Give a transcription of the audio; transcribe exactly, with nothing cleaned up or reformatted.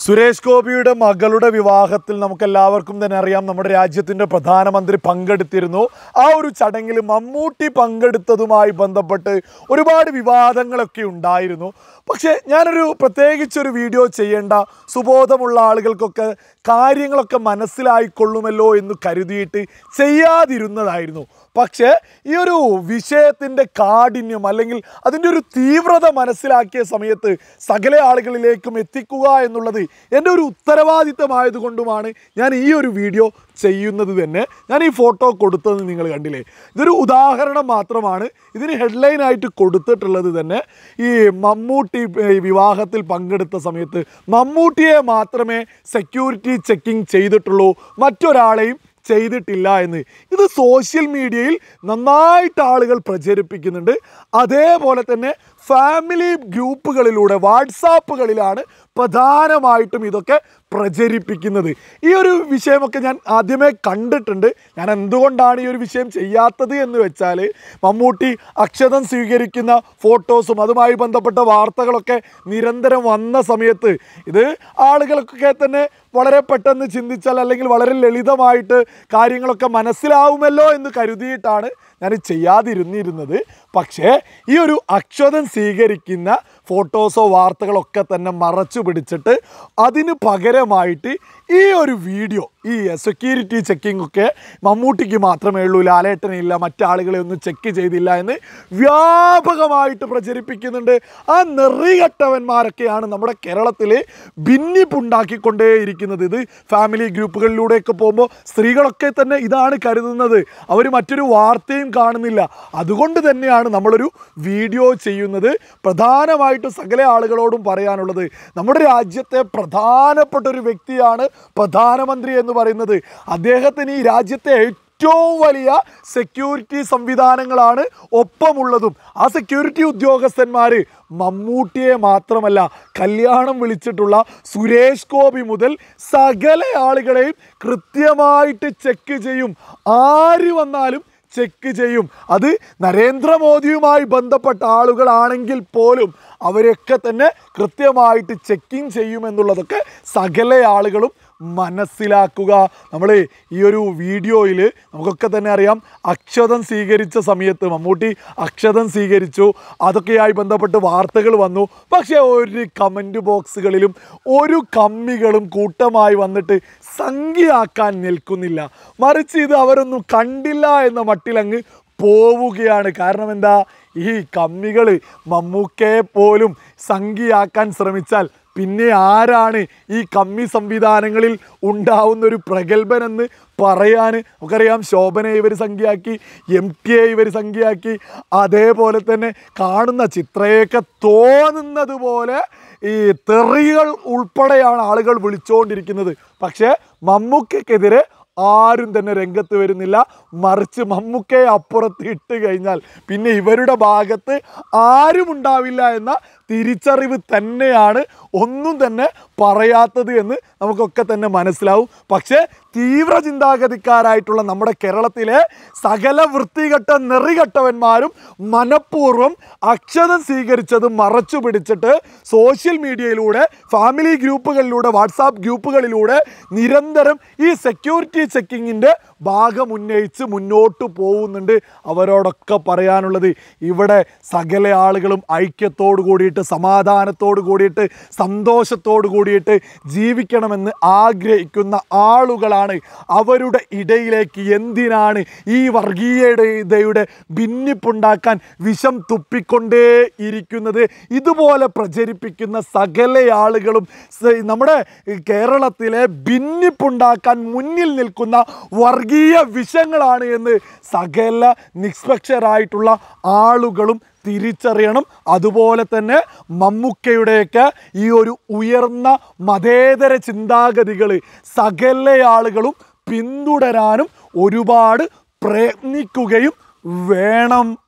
സുരേഷ് ഗോപിയുടെ മകളുടെ വിവാഹത്തിൽ നമുക്കെല്ലാവർക്കും തന്നെ അറിയാം, നമ്മുടെ രാജ്യത്തിൻ്റെ പ്രധാനമന്ത്രി പങ്കെടുത്തിരുന്നു. ആ ഒരു ചടങ്ങിൽ മമ്മൂട്ടി പങ്കെടുത്തതുമായി ബന്ധപ്പെട്ട് ഒരുപാട് വിവാദങ്ങളൊക്കെ ഉണ്ടായിരുന്നു. പക്ഷേ ഞാനൊരു പ്രത്യേകിച്ചൊരു വീഡിയോ ചെയ്യേണ്ട സുബോധമുള്ള ആളുകൾക്കൊക്കെ കാര്യങ്ങളൊക്കെ മനസ്സിലായിക്കൊള്ളുമല്ലോ എന്ന് കരുതിയിട്ട് ചെയ്യാതിരുന്നതായിരുന്നു. പക്ഷേ ഈ ഒരു വിഷയത്തിൻ്റെ കാഠിന്യം അല്ലെങ്കിൽ അതിൻ്റെ ഒരു തീവ്രത മനസ്സിലാക്കിയ സമയത്ത് സകല ആളുകളിലേക്കും എത്തിക്കുക എന്നുള്ളത് എൻ്റെ ഒരു ഉത്തരവാദിത്തമായതുകൊണ്ടുമാണ് ഞാൻ ഈ ഒരു വീഡിയോ ചെയ്യുന്നത് തന്നെ. ഞാൻ ഈ ഫോട്ടോ കൊടുത്തത് നിങ്ങൾ കണ്ടില്ലേ, ഇതൊരു ഉദാഹരണം മാത്രമാണ്. ഇതിന് ഹെഡ്ലൈനായിട്ട് കൊടുത്തിട്ടുള്ളത് തന്നെ ഈ മമ്മൂട്ടി വിവാഹത്തിൽ പങ്കെടുത്ത സമയത്ത് മമ്മൂട്ടിയെ മാത്രമേ സെക്യൂരിറ്റി ചെക്കിങ് ചെയ്തിട്ടുള്ളൂ, മറ്റൊരാളെയും ചെയ്തിട്ടില്ല എന്ന്. ഇത് സോഷ്യൽ മീഡിയയിൽ നന്നായിട്ട് ആളുകൾ പ്രചരിപ്പിക്കുന്നുണ്ട്. അതേപോലെ തന്നെ ഫാമിലി ഗ്രൂപ്പുകളിലൂടെ വാട്സാപ്പുകളിലാണ് പ്രധാനമായിട്ടും ഇതൊക്കെ പ്രചരിപ്പിക്കുന്നത്. ഈ ഒരു വിഷയമൊക്കെ ഞാൻ ആദ്യമേ കണ്ടിട്ടുണ്ട്. ഞാൻ എന്തുകൊണ്ടാണ് ഈ ഒരു വിഷയം ചെയ്യാത്തത് എന്ന് വെച്ചാൽ, മമ്മൂട്ടി അക്ഷതം സ്വീകരിക്കുന്ന ഫോട്ടോസും അതുമായി ബന്ധപ്പെട്ട വാർത്തകളൊക്കെ നിരന്തരം വന്ന സമയത്ത് ഇത് ആളുകൾക്കൊക്കെ തന്നെ വളരെ പെട്ടെന്ന് ചിന്തിച്ചാൽ അല്ലെങ്കിൽ വളരെ ലളിതമായിട്ട് കാര്യങ്ങളൊക്കെ മനസ്സിലാവുമല്ലോ എന്ന് കരുതിയിട്ടാണ് ഞാൻ ചെയ്യാതിരുന്നിരുന്നത്. പക്ഷേ ഈ ഒരു അക്ഷതം സ്വീകരിക്കുന്ന ഫോട്ടോസോ വാർത്തകളൊക്കെ തന്നെ മറച്ചു പിടിച്ചിട്ട് അതിന് പകരമായിട്ട് ഈ ഒരു വീഡിയോ, ഈ സെക്യൂരിറ്റി ചെക്കിംഗ് ഒക്കെ മമ്മൂട്ടിക്ക് മാത്രമേ ഉള്ളൂ, ലാലേട്ടനില്ല, മറ്റാളുകളെ ഒന്നും ചെക്ക് ചെയ്തില്ല എന്ന് വ്യാപകമായിട്ട് പ്രചരിപ്പിക്കുന്നുണ്ട്. ആ നെറികെട്ടവന്മാരൊക്കെയാണ് നമ്മുടെ കേരളത്തിൽ ഭിന്നിപ്പുണ്ടാക്കിക്കൊണ്ടേയിരിക്കുന്നത്. ഇത് ഫാമിലി ഗ്രൂപ്പുകളിലൂടെയൊക്കെ പോകുമ്പോൾ സ്ത്രീകളൊക്കെ തന്നെ ഇതാണ് കരുതുന്നത്, അവർ മറ്റൊരു വാർത്തയും കാണുന്നില്ല. അതുകൊണ്ട് തന്നെയാണ് നമ്മളൊരു വീഡിയോ ചെയ്യുന്നത്. പ്രധാനമായിട്ട് സകല ആളുകളോടും പറയാനുള്ളത്, നമ്മുടെ രാജ്യത്തെ പ്രധാനപ്പെട്ട ഒരു വ്യക്തിയാണ് പ്രധാനമന്ത്രി എന്ന് പറയുന്നത്. അദ്ദേഹത്തിന് ഈ രാജ്യത്തെ ഏറ്റവും വലിയ സെക്യൂരിറ്റി സംവിധാനങ്ങളാണ് ഒപ്പമുള്ളതും. ആ സെക്യൂരിറ്റി ഉദ്യോഗസ്ഥന്മാർ മമ്മൂട്ടിയെ മാത്രമല്ല, കല്യാണം വിളിച്ചിട്ടുള്ള സുരേഷ് ഗോപി മുതൽ സകല ആളുകളെയും കൃത്യമായിട്ട് ചെക്ക് ചെയ്യും. ആര് വന്നാലും ചെക്ക് ചെയ്യും. അത് നരേന്ദ്രമോദിയുമായി ബന്ധപ്പെട്ട ആളുകളാണെങ്കിൽ പോലും അവരൊക്കെ തന്നെ കൃത്യമായിട്ട് ചെക്കിങ് ചെയ്യുമെന്നുള്ളതൊക്കെ സകല ആളുകളും മനസ്സിലാക്കുക. നമ്മൾ ഈ ഒരു വീഡിയോയിൽ നമുക്കൊക്കെ തന്നെ അറിയാം, അക്ഷതം സ്വീകരിച്ച സമയത്ത് മമ്മൂട്ടി അക്ഷതം സ്വീകരിച്ചു, അതൊക്കെയായി ബന്ധപ്പെട്ട് വാർത്തകൾ വന്നു. പക്ഷേ ഒരു കമൻറ്റ് ബോക്സുകളിലും ഒരു കമ്മികളും കൂട്ടമായി വന്നിട്ട് സംഖ്യയാക്കാൻ നിൽക്കുന്നില്ല. മറിച്ച് ഇത് അവരൊന്നും കണ്ടില്ല എന്ന മട്ടിലങ്ങ് പോവുകയാണ്. കാരണം എന്താ, ഈ കമ്മികൾ മമ്മൂക്കയെ പോലും സംഖ്യയാക്കാൻ ശ്രമിച്ചാൽ പിന്നെ ആരാണ് ഈ കമ്മി സംവിധാനങ്ങളിൽ ഉണ്ടാവുന്നൊരു പ്രഗത്ഭനെന്ന് പറയാൻ? നമുക്കറിയാം, ശോഭനയെ ഇവർ സംഖ്യയാക്കി, എം ടിയെ ഇവർ സംഖ്യയാക്കി, അതേപോലെ തന്നെ കാണുന്ന ചിത്രയൊക്കെ തോന്നുന്നത് പോലെ ഈ തെറികൾ ഉൾപ്പെടെയാണ് ആളുകൾ വിളിച്ചുകൊണ്ടിരിക്കുന്നത്. പക്ഷേ മമ്മൂക്കയ്ക്കെതിരെ ആരും തന്നെ രംഗത്ത് വരുന്നില്ല. മറിച്ച് മമ്മൂക്കയെ അപ്പുറത്ത് ഇട്ട് കഴിഞ്ഞാൽ പിന്നെ ഇവരുടെ ഭാഗത്ത് ആരും ഉണ്ടാവില്ല എന്ന തിരിച്ചറിവ് തന്നെയാണ് ഒന്നും തന്നെ പറയാത്തത് എന്ന് നമുക്കൊക്കെ തന്നെ മനസ്സിലാവും. പക്ഷേ തീവ്ര ചിന്താഗതിക്കാരായിട്ടുള്ള നമ്മുടെ കേരളത്തിലെ സകല വൃത്തികെട്ട നെറികെട്ടവന്മാരും മനഃപൂർവ്വം അക്ഷതം സ്വീകരിച്ചത് മറച്ചു പിടിച്ചിട്ട് സോഷ്യൽ മീഡിയയിലൂടെ, ഫാമിലി ഗ്രൂപ്പുകളിലൂടെ, വാട്സാപ്പ് ഗ്രൂപ്പുകളിലൂടെ നിരന്തരം ഈ സെക്യൂരിറ്റി ചെക്കിങ്ങിൻ്റെ ഭാഗം ഉന്നയിച്ച് മുന്നോട്ട് പോകുന്നുണ്ട്. അവരോടൊക്കെ പറയാനുള്ളത്, ഇവിടെ സകല ആളുകളും ഐക്യത്തോടു കൂടിയിട്ട്, സമാധാനത്തോടു കൂടിയിട്ട്, സന്തോഷത്തോടു കൂടിയിട്ട് ജീവിക്കണമെന്ന് ആഗ്രഹിക്കുന്ന ആളുകളാണ്. അവരുടെ ഇടയിലേക്ക് എന്തിനാണ് ഈ വർഗീയതയുടെ ഭിന്നിപ്പുണ്ടാക്കാൻ വിഷം തുപ്പിക്കൊണ്ടേ ഇരിക്കുന്നത്? ഇതുപോലെ പ്രചരിപ്പിക്കുന്ന സകല ആളുകളും നമ്മുടെ കേരളത്തിലെ ഭിന്നിപ്പുണ്ടാക്കാൻ മുന്നിൽ നിൽക്കുന്ന വർഗീയ വിഷങ്ങളാണ് എന്ന് സകല നിഷ്പക്ഷരായിട്ടുള്ള ആളുകളും തിരിച്ചറിയണം. അതുപോലെ തന്നെ മമ്മൂക്കയുടെയൊക്കെ ഈ ഒരു ഉയർന്ന മതേതര ചിന്താഗതികൾ സകല ആളുകളും പിന്തുടരാനും ഒരുപാട് പ്രയത്നിക്കുകയും വേണം.